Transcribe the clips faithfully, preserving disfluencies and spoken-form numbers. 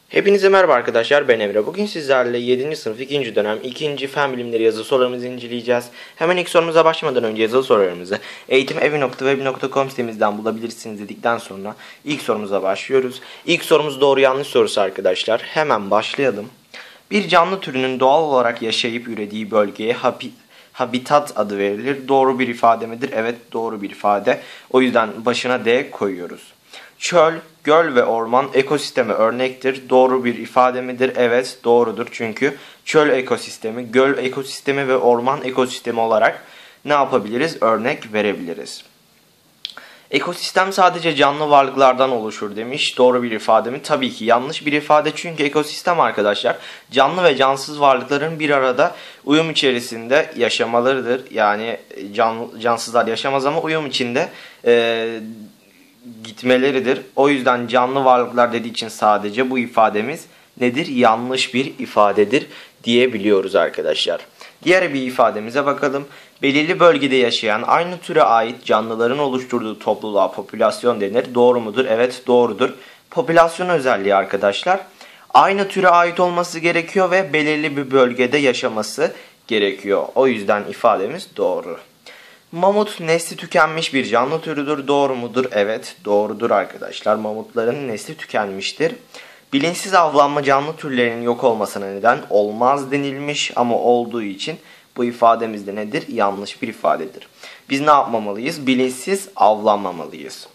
Hepinize merhaba arkadaşlar, ben Emre. Bugün sizlerle yedinci sınıf ikinci dönem ikinci fen bilimleri yazılı sorularımızı inceleyeceğiz. Hemen ilk sorumuza başlamadan önce yazılı sorularımızı eğitimevi nokta web nokta com sitemizden bulabilirsiniz dedikten sonra ilk sorumuza başlıyoruz. İlk sorumuz doğru yanlış sorusu arkadaşlar. Hemen başlayalım. Bir canlı türünün doğal olarak yaşayıp ürediği bölgeye habi habitat adı verilir. Doğru bir ifade midir? Evet, doğru bir ifade. O yüzden başına D koyuyoruz. Çöl, göl ve orman ekosisteme örnektir. Doğru bir ifade midir? Evet, doğrudur. Çünkü çöl ekosistemi, göl ekosistemi ve orman ekosistemi olarak ne yapabiliriz? Örnek verebiliriz. Ekosistem sadece canlı varlıklardan oluşur demiş. Doğru bir ifade mi? Tabii ki yanlış bir ifade. Çünkü ekosistem arkadaşlar canlı ve cansız varlıkların bir arada uyum içerisinde yaşamalarıdır. Yani can, cansızlar yaşamaz ama uyum içinde e, gitmeleridir. O yüzden canlı varlıklar dediği için sadece bu ifademiz nedir? Yanlış bir ifadedir diyebiliyoruz arkadaşlar. Diğer bir ifademize bakalım. Belirli bölgede yaşayan aynı türe ait canlıların oluşturduğu topluluğa popülasyon denir. Doğru mudur? Evet, doğrudur. Popülasyon özelliği arkadaşlar aynı türe ait olması gerekiyor ve belirli bir bölgede yaşaması gerekiyor. O yüzden ifademiz doğru. Mamut nesli tükenmiş bir canlı türüdür. Doğru mudur? Evet, doğrudur arkadaşlar. Mamutların nesli tükenmiştir. Bilinçsiz avlanma canlı türlerinin yok olmasına neden olmaz denilmiş ama olduğu için bu ifademiz de nedir? Yanlış bir ifadedir. Biz ne yapmamalıyız? Bilinçsiz avlanmamalıyız.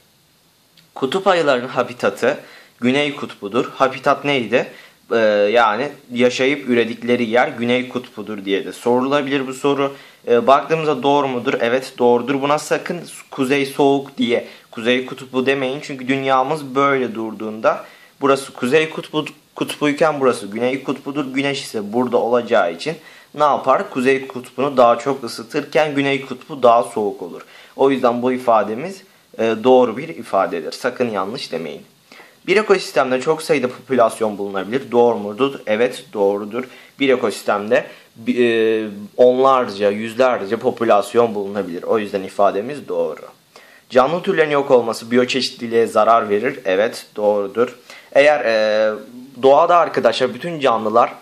Kutup ayılarının habitatı Güney Kutbu'dur. Habitat neydi? Ee, yani yaşayıp üredikleri yer Güney Kutbu'dur diye de sorulabilir bu soru. Ee, baktığımızda doğru mudur? Evet, doğrudur. Buna sakın Kuzey Soğuk diye Kuzey Kutbu demeyin. Çünkü dünyamız böyle durduğunda burası Kuzey Kutbu, Kutbuyken burası Güney Kutbu'dur. Güneş ise burada olacağı için ne yapar? Kuzey Kutbu'nu daha çok ısıtırken Güney Kutbu daha soğuk olur. O yüzden bu ifademiz e, doğru bir ifadedir. Sakın yanlış demeyin. Bir ekosistemde çok sayıda popülasyon bulunabilir. Doğru mudur? Evet, doğrudur. Bir ekosistemde e, onlarca, yüzlerce popülasyon bulunabilir. O yüzden ifademiz doğru. Canlı türlerin yok olması biyoçeşitliliğe zarar verir. Evet, doğrudur. Eğer e, doğada arkadaşlar bütün canlılar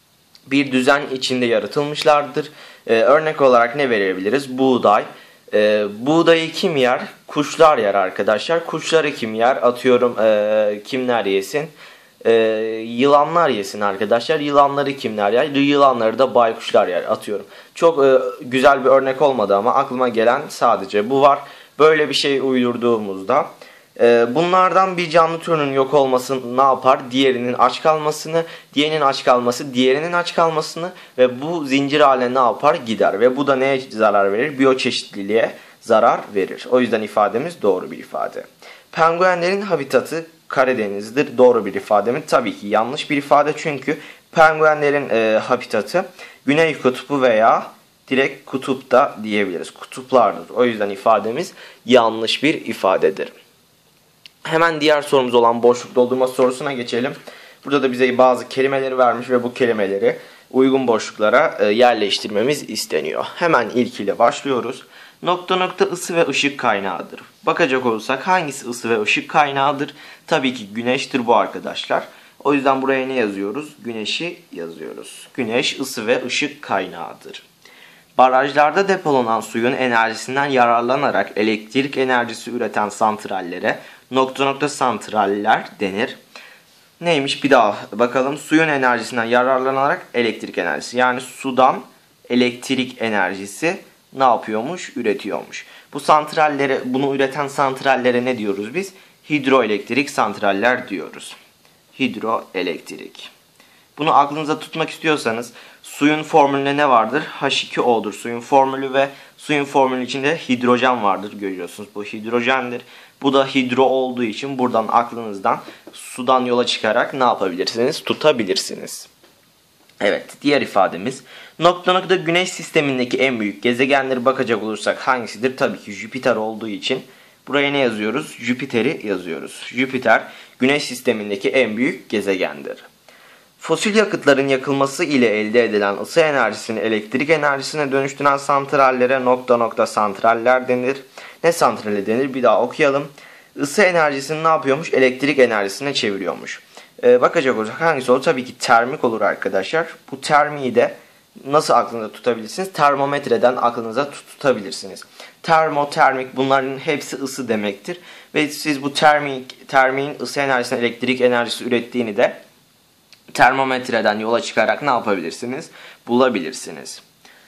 bir düzen içinde yaratılmışlardır. E, örnek olarak ne verebiliriz? Buğday. E, buğdayı kim yer? Kuşlar yer arkadaşlar. Kuşları kim yer? Atıyorum e, kimler yesin? E, yılanlar yesin arkadaşlar. Yılanları kimler yer? Yılanları da baykuşlar yer. Atıyorum. Çok e, güzel bir örnek olmadı ama aklıma gelen sadece bu var. Böyle bir şey uydurduğumuzda e, bunlardan bir canlı türünün yok olması ne yapar? Diğerinin aç kalmasını, diğerinin aç kalması, diğerinin aç kalmasını ve bu zincir haline ne yapar? Gider. Ve bu da neye zarar verir? Biyoçeşitliliğe zarar verir. O yüzden ifademiz doğru bir ifade. Penguenlerin habitatı Karadeniz'dir. Doğru bir ifade mi? Tabii ki yanlış bir ifade çünkü penguenlerin e, habitatı Güney Kutbu veya direkt kutupta diyebiliriz. Kutuplardır. O yüzden ifademiz yanlış bir ifadedir. Hemen diğer sorumuz olan boşluk doldurma sorusuna geçelim. Burada da bize bazı kelimeleri vermiş ve bu kelimeleri uygun boşluklara yerleştirmemiz isteniyor. Hemen ilkiyle başlıyoruz. Nokta nokta ısı ve ışık kaynağıdır. Bakacak olursak hangisi ısı ve ışık kaynağıdır? Tabii ki güneştir bu arkadaşlar. O yüzden buraya ne yazıyoruz? Güneşi yazıyoruz. Güneş ısı ve ışık kaynağıdır. Barajlarda depolanan suyun enerjisinden yararlanarak elektrik enerjisi üreten santrallere nokta nokta santraller denir. Neymiş bir daha bakalım. Suyun enerjisinden yararlanarak elektrik enerjisi. Yani sudan elektrik enerjisi ne yapıyormuş? Üretiyormuş. Bu santrallere, bunu üreten santrallere ne diyoruz biz? Hidroelektrik santraller diyoruz. Hidroelektrik. Bunu aklınıza tutmak istiyorsanız suyun formülünde ne vardır? H iki O'dur suyun formülü ve suyun formülü içinde hidrojen vardır. Görüyorsunuz bu hidrojendir. Bu da hidro olduğu için buradan aklınızdan sudan yola çıkarak ne yapabilirsiniz? Tutabilirsiniz. Evet, diğer ifademiz nokta nokta güneş sistemindeki en büyük gezegenleri bakacak olursak hangisidir? Tabii ki Jüpiter olduğu için buraya ne yazıyoruz? Jüpiter'i yazıyoruz. Jüpiter güneş sistemindeki en büyük gezegendir. Fosil yakıtların yakılması ile elde edilen ısı enerjisini elektrik enerjisine dönüştüren santrallere nokta nokta santraller denir. Ne santrali denir? Bir daha okuyalım. Isı enerjisini ne yapıyormuş? Elektrik enerjisine çeviriyormuş. Ee, bakacak olursak hangisi olur? Tabii ki termik olur arkadaşlar. Bu termiği de nasıl aklınızda tutabilirsiniz? Termometreden aklınıza tutabilirsiniz. Termo, termik bunların hepsi ısı demektir. Ve siz bu termik, termiğin ısı enerjisinden elektrik enerjisi ürettiğini de termometreden yola çıkarak ne yapabilirsiniz? Bulabilirsiniz.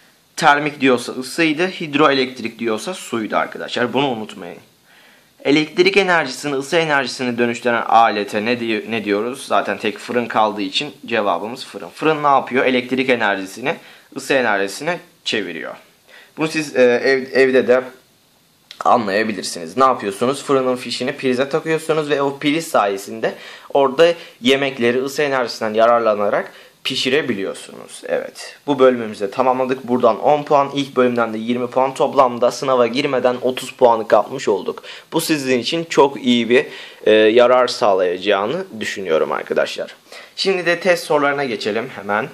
Termik diyorsa ısıydı, hidroelektrik diyorsa suydu arkadaşlar. Bunu unutmayın. Elektrik enerjisini ısı enerjisini dönüştüren alete ne, di ne diyoruz? Zaten tek fırın kaldığı için cevabımız fırın. Fırın ne yapıyor? Elektrik enerjisini ısı enerjisine çeviriyor. Bunu siz e, ev, evde de anlayabilirsiniz. Ne yapıyorsunuz? Fırının fişini prize takıyorsunuz ve o priz sayesinde orada yemekleri ısı enerjisinden yararlanarak pişirebiliyorsunuz. Evet. Bu bölümümüzde tamamladık. Buradan on puan, ilk bölümden de yirmi puan, toplamda sınava girmeden otuz puanı kapmış olduk. Bu sizin için çok iyi bir e, yarar sağlayacağını düşünüyorum arkadaşlar. Şimdi de test sorularına geçelim hemen.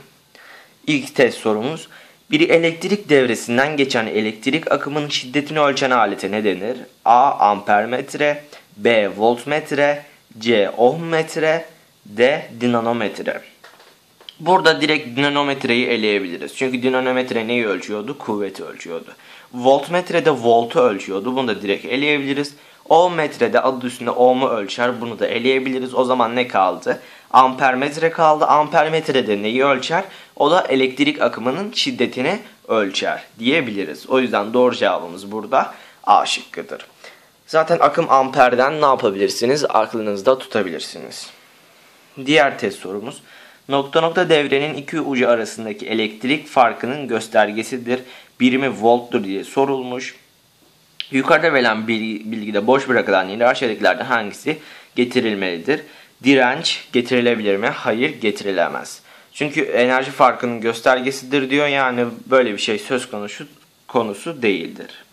İlk test sorumuz: bir elektrik devresinden geçen elektrik akımının şiddetini ölçen alete ne denir? A. Ampermetre, B. Voltmetre, C. Ohmmetre, D. Dinamometre. Burada direkt dinamometreyi eleyebiliriz. Çünkü dinamometre neyi ölçüyordu? Kuvveti ölçüyordu. Voltmetre de voltu ölçüyordu. Bunu da direkt eleyebiliriz. Ohmmetre de adı üstünde ohmu ölçer. Bunu da eleyebiliriz. O zaman ne kaldı? Ampermetre kaldı. Ampermetre de neyi ölçer? O da elektrik akımının şiddetini ölçer diyebiliriz. O yüzden doğru cevabımız burada A şıkkıdır. Zaten akım amperden ne yapabilirsiniz? Aklınızda tutabilirsiniz. Diğer test sorumuz: nokta nokta devrenin iki ucu arasındaki elektrik farkının göstergesidir. Birimi volttur diye sorulmuş. Yukarıda verilen bilgide boş bırakılan yeri aşağıdakilerden hangisi getirilmelidir? Direnç getirilebilir mi? Hayır, getirilemez. Çünkü enerji farkının göstergesidir diyor. Yani böyle bir şey söz konusu konusu değildir.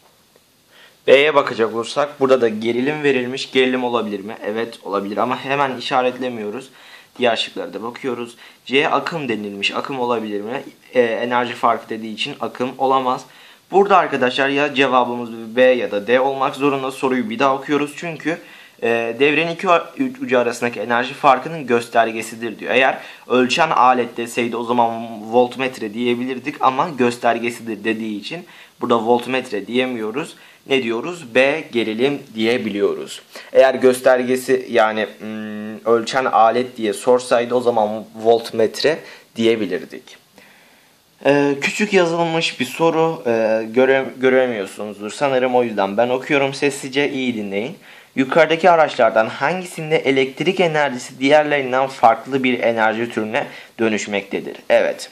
B'ye bakacak olursak burada da gerilim verilmiş. Gerilim olabilir mi? Evet, olabilir ama hemen işaretlemiyoruz. Diğer şıklara da bakıyoruz. C'ye akım denilmiş. Akım olabilir mi? E, enerji farkı dediği için akım olamaz. Burada arkadaşlar ya cevabımız B ya da D olmak zorunda. Soruyu bir daha okuyoruz. Çünkü e, devrenin iki ucu arasındaki enerji farkının göstergesidir diyor. Eğer ölçen alet deseydi o zaman voltmetre diyebilirdik ama göstergesidir dediği için burada voltmetre diyemiyoruz. Ne diyoruz? B gerilim diyebiliyoruz. Eğer göstergesi yani hmm, ölçen alet diye sorsaydı o zaman voltmetre diyebilirdik. Ee, küçük yazılmış bir soru ee, göre, göremiyorsunuzdur. Sanırım o yüzden ben okuyorum sessizce, iyi dinleyin. Yukarıdaki araçlardan hangisinde elektrik enerjisi diğerlerinden farklı bir enerji türüne dönüşmektedir? Evet.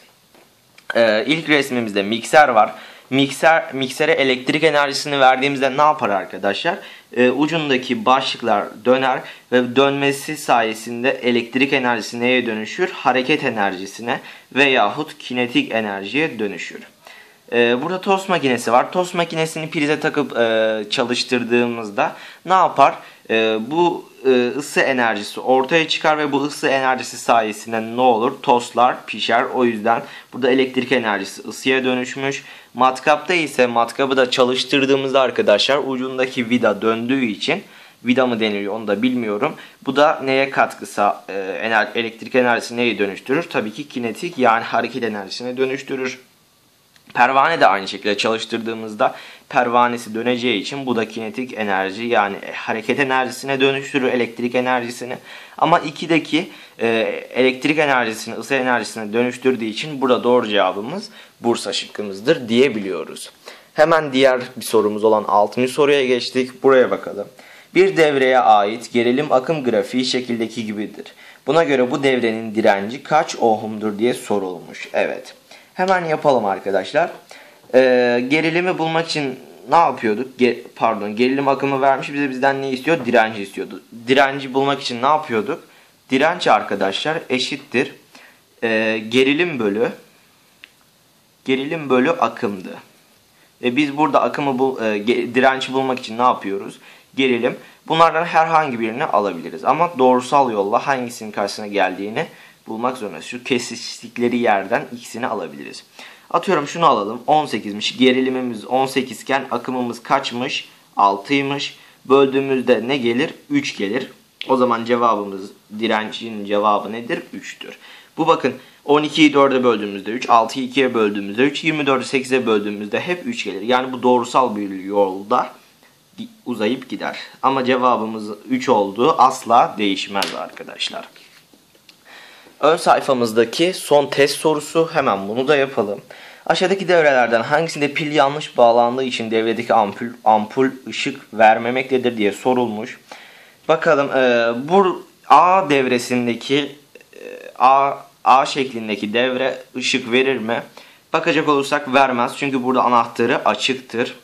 Ee, ilk resmimizde mikser var. Mikser, miksere elektrik enerjisini verdiğimizde ne yapar arkadaşlar? Ee, ucundaki başlıklar döner ve dönmesi sayesinde elektrik enerjisi neye dönüşür? Hareket enerjisine veyahut kinetik enerjiye dönüşür. Ee, burada tost makinesi var. Tost makinesini prize takıp e, çalıştırdığımızda ne yapar? E, bu e, ısı enerjisi ortaya çıkar ve bu ısı enerjisi sayesinde ne olur? Tostlar pişer. O yüzden burada elektrik enerjisi ısıya dönüşmüş. Matkapta ise matkabı da çalıştırdığımızda arkadaşlar ucundaki vida döndüğü için, vida mı deniliyor onu da bilmiyorum. Bu da neye katkısı, e, ener, elektrik enerjisi neye dönüştürür? Tabii ki kinetik yani hareket enerjisine dönüştürür. Pervane de aynı şekilde çalıştırdığımızda pervanesi döneceği için bu da kinetik enerji yani hareket enerjisine dönüştürür elektrik enerjisini. Ama ikideki e, elektrik enerjisini ısı enerjisine dönüştürdüğü için burada doğru cevabımız Bursa şıkkımızdır diyebiliyoruz. Hemen diğer bir sorumuz olan altıncı soruya geçtik. Buraya bakalım. Bir devreye ait gerilim akım grafiği şekildeki gibidir. Buna göre bu devrenin direnci kaç ohm'dur diye sorulmuş. Evet. Hemen yapalım arkadaşlar. Ee, gerilimi bulmak için ne yapıyorduk? Ge pardon, gerilim akımı vermiş bize, bizden ne istiyor? Direnci istiyordu. Direnci bulmak için ne yapıyorduk? Direnç arkadaşlar eşittir Ee, gerilim bölü gerilim bölü akımdı. Ve biz burada akımı bul, e, direnci bulmak için ne yapıyoruz? Gerilim. Bunlardan herhangi birini alabiliriz. Ama doğrusal yolla hangisinin karşısına geldiğini bulmak zorundayız. Şu kesiştikleri yerden ikisini alabiliriz. Atıyorum şunu alalım. on sekizmiş. Gerilimimiz on sekiz iken akımımız kaçmış? altıymış. Böldüğümüzde ne gelir? üç gelir. O zaman cevabımız, direncin cevabı nedir? üçtür. Bu bakın on ikiyi dörde böldüğümüzde üç, altıyı ikiye böldüğümüzde üç, yirmi dördü sekize böldüğümüzde hep üç gelir. Yani bu doğrusal bir yolda uzayıp gider. Ama cevabımız üç olduğu asla değişmez arkadaşlar. Ön sayfamızdaki son test sorusu, hemen bunu da yapalım. Aşağıdaki devrelerden hangisinde pil yanlış bağlandığı için devredeki ampul, ampul ışık vermemektedir diye sorulmuş. Bakalım e, bu A devresindeki e, A, A şeklindeki devre ışık verir mi? Bakacak olursak vermez. Çünkü burada anahtarı açıktır.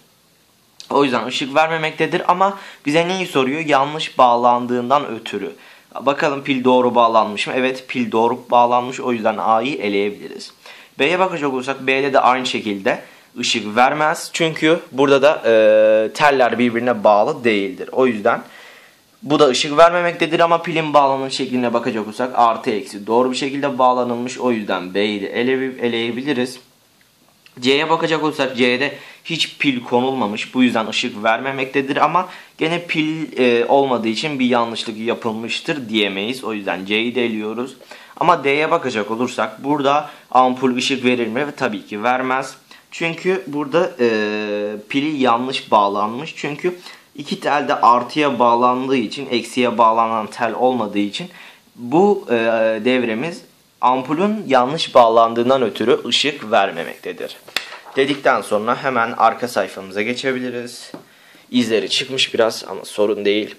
O yüzden ışık vermemektedir ama bize neyi soruyor? Yanlış bağlandığından ötürü. Bakalım pil doğru bağlanmış mı? Evet, pil doğru bağlanmış. O yüzden A'yı eleyebiliriz. B'ye bakacak olursak B'de de aynı şekilde ışık vermez. Çünkü burada da e, teller birbirine bağlı değildir. O yüzden bu da ışık vermemektedir ama pilin bağlanış şekline bakacak olursak artı eksi doğru bir şekilde bağlanılmış. O yüzden B'yi de ele, eleyebiliriz. C'ye bakacak olursak C'de hiç pil konulmamış. Bu yüzden ışık vermemektedir ama gene pil e, olmadığı için bir yanlışlık yapılmıştır diyemeyiz. O yüzden C'yi de eliyoruz. Ama D'ye bakacak olursak burada ampul ışık verir mi? Tabii ki vermez. Çünkü burada e, pili yanlış bağlanmış. Çünkü iki tel de artıya bağlandığı için, eksiye bağlanan tel olmadığı için bu e, devremiz ampulün yanlış bağlandığından ötürü ışık vermemektedir. Dedikten sonra hemen arka sayfamıza geçebiliriz. İzleri çıkmış biraz ama sorun değil.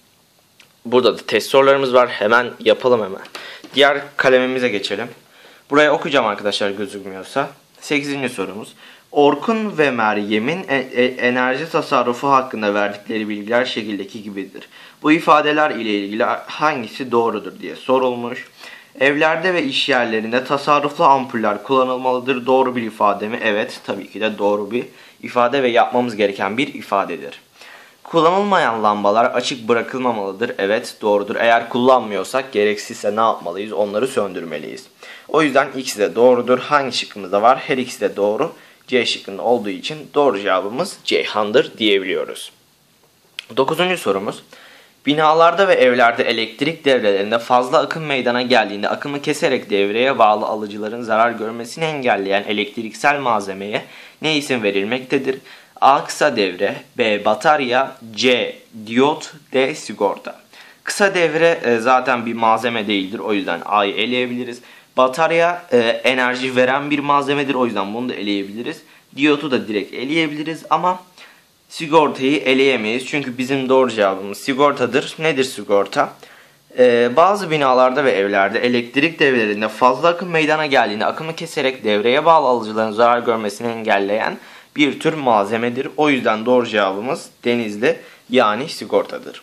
Burada da test sorularımız var. Hemen yapalım hemen. Diğer kalemimize geçelim. Buraya okuyacağım arkadaşlar gözükmüyorsa. sekizinci sorumuz. Orkun ve Meryem'in enerji tasarrufu hakkında verdikleri bilgiler şekildeki gibidir. Bu ifadeler ile ilgili hangisi doğrudur diye sorulmuş. Evlerde ve iş yerlerinde tasarruflu ampuller kullanılmalıdır. Doğru bir ifade mi? Evet, tabii ki de doğru bir ifade ve yapmamız gereken bir ifadedir. Kullanılmayan lambalar açık bırakılmamalıdır. Evet, doğrudur. Eğer kullanmıyorsak gereksizse ne yapmalıyız? Onları söndürmeliyiz. O yüzden ikisi de doğrudur. Hangi şıkkımızda var? Her ikisi de doğru. C şıkkında olduğu için doğru cevabımız Ceyhan'dır diyebiliyoruz. Dokuzuncu sorumuz. Binalarda ve evlerde elektrik devrelerinde fazla akım meydana geldiğinde akımı keserek devreye bağlı alıcıların zarar görmesini engelleyen elektriksel malzemeye ne isim verilmektedir? A. Kısa devre, B. Batarya, C. Diyot, D. Sigorta. Kısa devre zaten bir malzeme değildir. O yüzden A'yı eleyebiliriz. Batarya e, enerji veren bir malzemedir. O yüzden bunu da eleyebiliriz. Diyotu da direkt eleyebiliriz ama sigortayı eleyemeyiz. Çünkü bizim doğru cevabımız sigortadır. Nedir sigorta? Ee, bazı binalarda ve evlerde elektrik devrelerinde fazla akım meydana geldiğinde akımı keserek devreye bağlı alıcıların zarar görmesini engelleyen bir tür malzemedir. O yüzden doğru cevabımız Denizli yani sigortadır.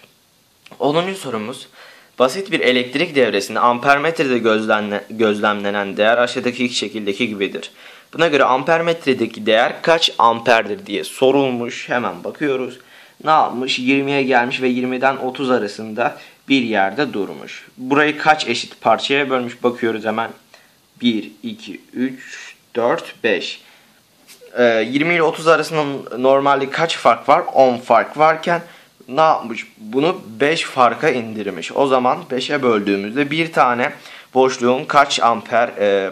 onuncu sorumuz. Basit bir elektrik devresinde ampermetrede gözlemle, gözlemlenen değer aşağıdaki iki şekildeki gibidir. Buna göre ampermetredeki değer kaç amperdir diye sorulmuş. Hemen bakıyoruz. Ne yapmış? yirmiye gelmiş ve yirmiden otuz arasında bir yerde durmuş. Burayı kaç eşit parçaya bölmüş? Bakıyoruz hemen. bir, iki, üç, dört, beş. Ee, yirmi ile otuz arasında normalde kaç fark var? on fark varken ne yapmış? Bunu beş farka indirmiş. O zaman beşe böldüğümüzde bir tane boşluğun kaç amper e,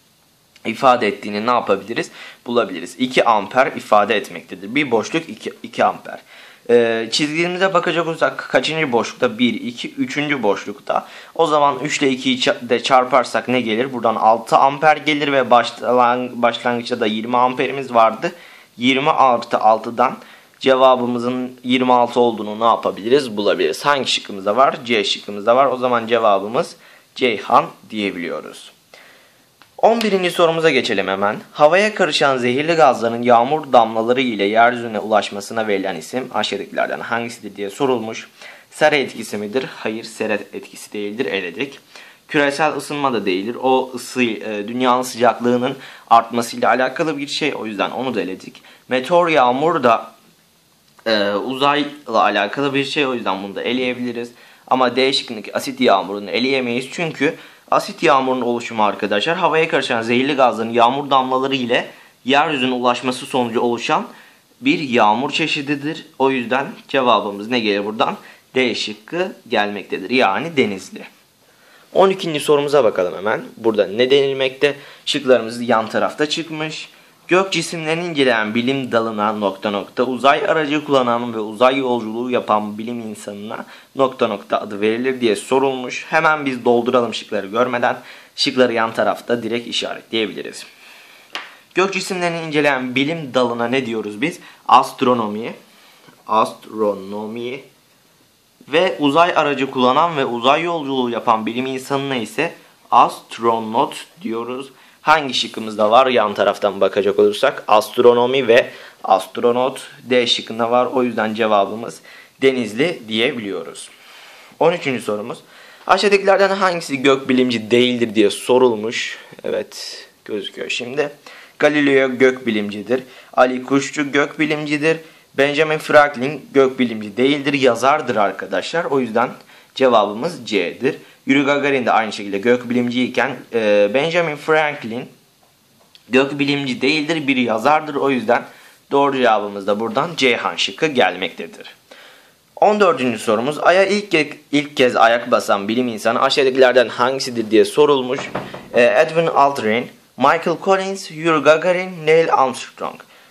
ifade ettiğini ne yapabiliriz? Bulabiliriz. iki amper ifade etmektedir. Bir boşluk iki, iki amper. Ee, çizgimize bakacak olursak kaçıncı boşlukta? bir, iki, üçüncü boşlukta. O zaman üç ile ikiyi de çarparsak ne gelir? Buradan altı amper gelir ve başlangıçta da yirmi amperimiz vardı. yirmi artı altıdan cevabımızın yirmi altı olduğunu ne yapabiliriz? Bulabiliriz. Hangi şıkkımızda var? C şıkkımızda var. O zaman cevabımız Ceyhan diyebiliyoruz. on birinci sorumuza geçelim hemen. Havaya karışan zehirli gazların yağmur damlaları ile yeryüzüne ulaşmasına verilen isim aşağıdakilerden hangisidir diye sorulmuş. Sera etkisi midir? Hayır, sera etkisi değildir. Eledik. Küresel ısınma da değildir. O ısı dünyanın sıcaklığının artmasıyla alakalı bir şey. O yüzden onu da eledik. Meteor yağmur da e, uzayla alakalı bir şey. O yüzden bunu da eleyebiliriz. Ama D şıkkındaki asit yağmurunu eleyemeyiz. Çünkü asit yağmurunun oluşumu arkadaşlar havaya karışan zehirli gazların yağmur damlaları ile yeryüzüne ulaşması sonucu oluşan bir yağmur çeşididir. O yüzden cevabımız ne gelir buradan? D şıkkı gelmektedir. Yani Denizli. on ikinci sorumuza bakalım hemen. Burada ne denilmekte? Şıklarımız yan tarafta çıkmış. Gök cisimlerini inceleyen bilim dalına nokta nokta uzay aracı kullanan ve uzay yolculuğu yapan bilim insanına nokta nokta adı verilir diye sorulmuş. Hemen biz dolduralım şıkları görmeden. Şıkları yan tarafta direkt işaretleyebiliriz. Gök cisimlerini inceleyen bilim dalına ne diyoruz biz? Astronomi. Astronomi. Ve uzay aracı kullanan ve uzay yolculuğu yapan bilim insanına ise astronot diyoruz. Hangi şıkkımızda var? Yan taraftan bakacak olursak astronomi ve astronot D şıkkında var. O yüzden cevabımız Denizli diyebiliyoruz. on üçüncü sorumuz. Aşağıdakilerden hangisi gökbilimci değildir diye sorulmuş. Evet, gözüküyor şimdi. Galileo gökbilimcidir. Ali Kuşçu gökbilimcidir. Benjamin Franklin gökbilimci değildir. Yazardır arkadaşlar. O yüzden cevabımız C'dir. Yuri Gagarin de aynı şekilde gökbilimciyken e, Benjamin Franklin gökbilimci değildir, bir yazardır. O yüzden doğru cevabımız da buradan Ceyhan şıkkı gelmektedir. on dördüncü sorumuz. Ay'a ilk, ilk kez ayak basan bilim insanı aşağıdakilerden hangisidir diye sorulmuş. E, Edwin Aldrin, Michael Collins, Yuri Gagarin, Neil Armstrong.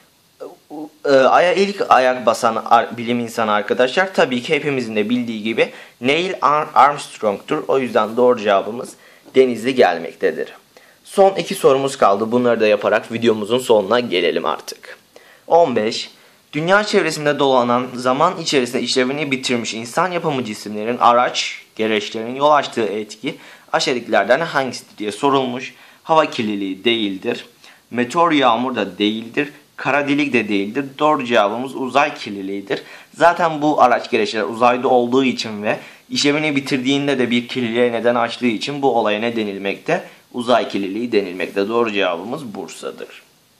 Ay'a ilk ayak basan bilim insanı arkadaşlar tabii ki hepimizin de bildiği gibi Neil Armstrong'tur. O yüzden doğru cevabımız Denizli gelmektedir. Son iki sorumuz kaldı. Bunları da yaparak videomuzun sonuna gelelim artık. on beş. Dünya çevresinde dolanan zaman içerisinde işlevini bitirmiş insan yapımı cisimlerin araç, gereçlerin yol açtığı etki aşağıdakilerden hangisidir diye sorulmuş. Hava kirliliği değildir. Meteor yağmur da değildir. Kara delik de değildir. Doğru cevabımız uzay kirliliğidir. Zaten bu araç gereçler uzayda olduğu için ve işlevini bitirdiğinde de bir kirliliğe neden açtığı için bu olaya ne denilmekte? Uzay kirliliği denilmekte. Doğru cevabımız Bursa'dır.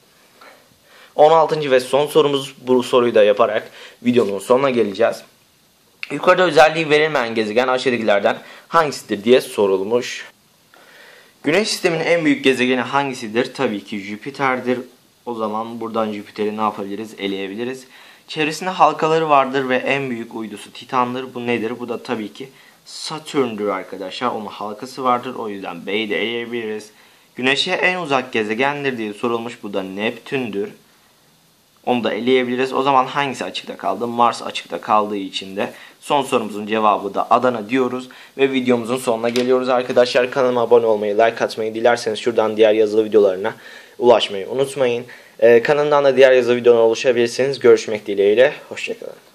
on altıncı ve son sorumuz, bu soruyu da yaparak videonun sonuna geleceğiz. Yukarıda özelliği verilmeyen gezegen aşağıdakilerden hangisidir diye sorulmuş. Güneş sisteminin en büyük gezegeni hangisidir? Tabii ki Jüpiter'dir. O zaman buradan Jüpiter'i ne yapabiliriz? Eleyebiliriz. Çevresinde halkaları vardır ve en büyük uydusu Titan'dır. Bu nedir? Bu da tabii ki Satürn'dür arkadaşlar. Onun halkası vardır. O yüzden B'yi de eleyebiliriz. Güneş'e en uzak gezegendir diye sorulmuş. Bu da Neptün'dür. Onu da eleyebiliriz. O zaman hangisi açıkta kaldı? Mars açıkta kaldığı için de son sorumuzun cevabı da Adana diyoruz. Ve videomuzun sonuna geliyoruz arkadaşlar. Kanalıma abone olmayı, like atmayı, dilerseniz şuradan diğer yazılı videolarına ulaşmayı unutmayın. Ee, kanalımdan da diğer yazılı videolara ulaşabilirsiniz. Görüşmek dileğiyle. Hoşçakalın.